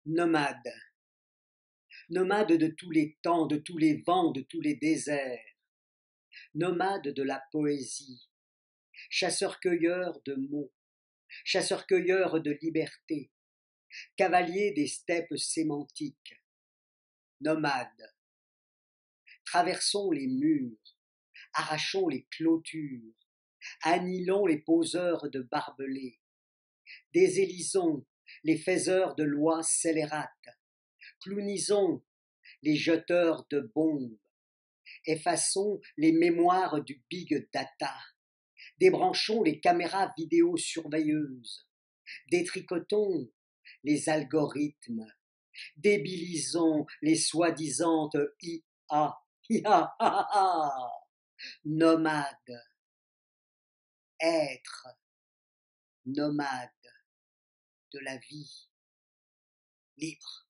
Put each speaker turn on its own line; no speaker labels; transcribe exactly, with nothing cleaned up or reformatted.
Nomade, nomade de tous les temps, de tous les vents, de tous les déserts, nomade de la poésie, chasseur-cueilleur de mots, chasseur-cueilleur de liberté, cavalier des steppes sémantiques, nomade. Traversons les murs, arrachons les clôtures, annihilons les poseurs de barbelés, désélisons les faiseurs de lois scélérates, clownisons les jeteurs de bombes, effaçons les mémoires du big data, débranchons les caméras vidéosurveilleuses, détricotons les algorithmes, débilisons les soi-disant I A, I A, ah, ah, nomade, être, nomade de la vie libre.